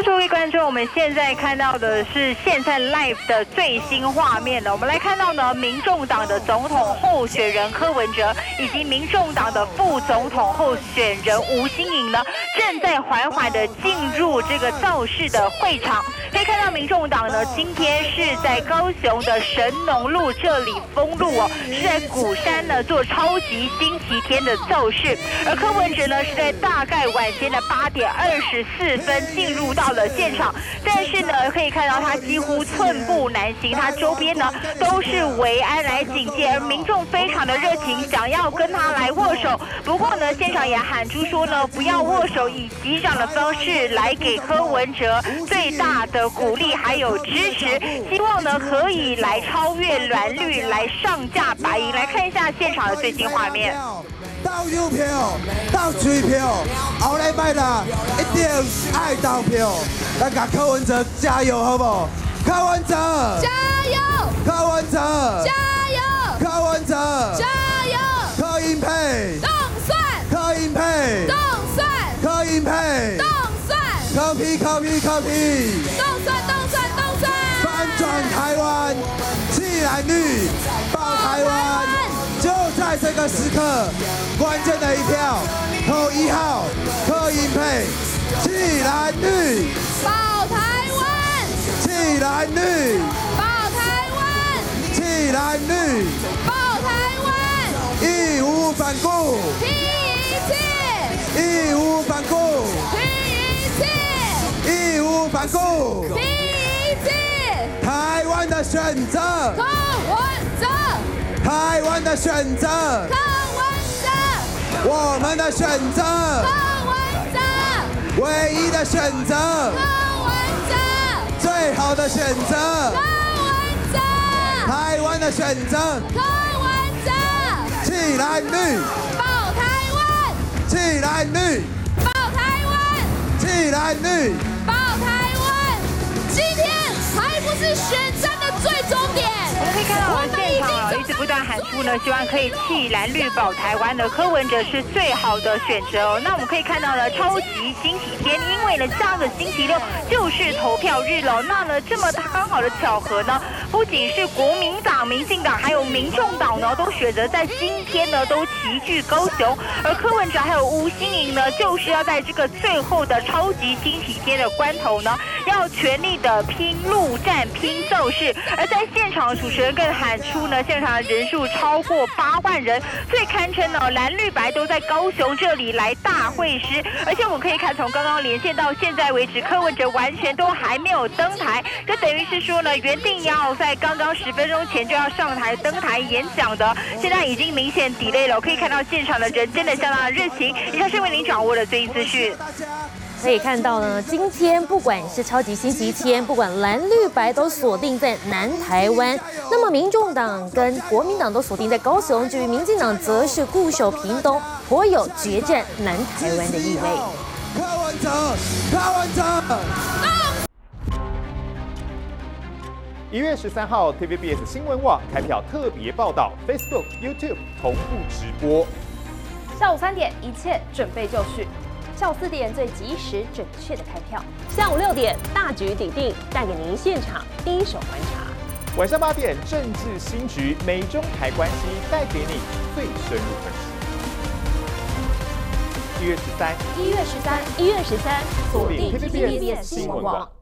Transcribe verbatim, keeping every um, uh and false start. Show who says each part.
Speaker 1: 好，各位观众，我们现在看到的是现在 live 的最新画面了。我们来看到呢，民众党的总统候选人柯文哲以及民众党的副总统候选人吴欣颖呢，正在缓缓的进入这个造势的会场。可以看到，民众党呢，今天是在高雄的神农路这里封路哦，是在鼓山呢做超级星期天的造势，而柯文哲呢是在大概晚间的八点二十四分进入到了现场，但是呢，可以看到他几乎寸步难行，他周边呢都是维安来警戒，而民众非常的热情，想要跟他来握手。不过呢，现场也喊出说呢，不要握手，以击掌的方式来给柯文哲最大的鼓励还有支持，希望呢可以来超越蓝绿，来上架白银。来看一下现场的最新画面。
Speaker 2: 投邮票，投水票，后礼拜啦，一定爱投票，咱甲柯文哲加油，好不好？柯文哲，
Speaker 3: 加油！
Speaker 2: 柯文哲，
Speaker 3: 加油！
Speaker 2: 柯文哲，
Speaker 3: 加油！
Speaker 2: 柯英配，
Speaker 3: 动算！
Speaker 2: 柯英配，
Speaker 3: 动算！
Speaker 2: 柯英配，
Speaker 3: 动算！
Speaker 2: 柯 P 柯 P 柯 P，
Speaker 3: 动算动算动算！
Speaker 2: 翻转台湾，弃蓝绿，保台湾。就在这个时刻，关键的一票，投一号柯英配，弃蓝绿，
Speaker 3: 保台湾！
Speaker 2: 弃蓝绿，
Speaker 3: 保台湾！
Speaker 2: 弃蓝绿，
Speaker 3: 保台湾！
Speaker 2: 义无反顾，
Speaker 3: 拼一切！
Speaker 2: 义无反顾，
Speaker 3: 拼一切！
Speaker 2: 义无反顾，
Speaker 3: 拼一切！
Speaker 2: 台湾的选择，
Speaker 3: 柯文哲！
Speaker 2: 台湾的选择，
Speaker 3: 柯文哲！
Speaker 2: 我们的选择，
Speaker 3: 柯文哲！
Speaker 2: 唯一的选择，
Speaker 3: 柯文哲！
Speaker 2: 最好的选择，
Speaker 3: 柯文哲！
Speaker 2: 台湾的选择，
Speaker 3: 柯文哲！
Speaker 2: 弃蓝绿，
Speaker 3: 保台湾！
Speaker 2: 弃蓝绿，
Speaker 3: 保台湾！
Speaker 2: 弃蓝绿，
Speaker 3: 保台湾！今天还不是选战的最终点。
Speaker 1: 我们可以看到现场啊，一直不断喊出呢，希望可以弃蓝绿保台湾的柯文哲是最好的选择哦。那我们可以看到呢，超级星期天，因为呢，下个星期六就是投票日了。那呢，这么刚好的巧合呢，不仅是国民党、民进党，还有民众党呢，都选择在今天呢都齐聚高雄，而柯文哲还有吴欣颖呢，就是要在这个最后的超级星期天的关头呢，要全力的拼陆战、拼造势。而在现场的主持人更喊出呢，现场的人数超过八万人，最堪称呢蓝绿白都在高雄这里来大会师。而且我们可以看，从刚刚连线到现在为止，柯文哲完全都还没有登台，这等于是说呢，原定要在刚刚十分钟前就要上台登台演讲的，现在已经明显 delay 了。可以看到现场的人真的相当的热情。以上是为您掌握的最新资讯。
Speaker 4: 可以看到呢，今天不管是超级星期天，不管蓝绿白都锁定在南台湾，那么民众党跟国民党都锁定在高雄，至于民进党则是固守屏东，颇有决战南台湾的意味。
Speaker 2: 柯文哲，柯文哲。
Speaker 5: 一月十三号 ，T V B S 新闻网开票特别报道 ，Facebook、YouTube 同步直播。
Speaker 6: 下午三点，一切准备就绪。下午四点最及时准确的开票，
Speaker 7: 下午六点大局底定，带给您现场第一手观察。
Speaker 5: 晚上八点政治新局，美中台关系带给你最深入分析。一月十三，
Speaker 6: 一月十三，
Speaker 7: 一月十三，
Speaker 5: 锁定 T V B S 新闻网。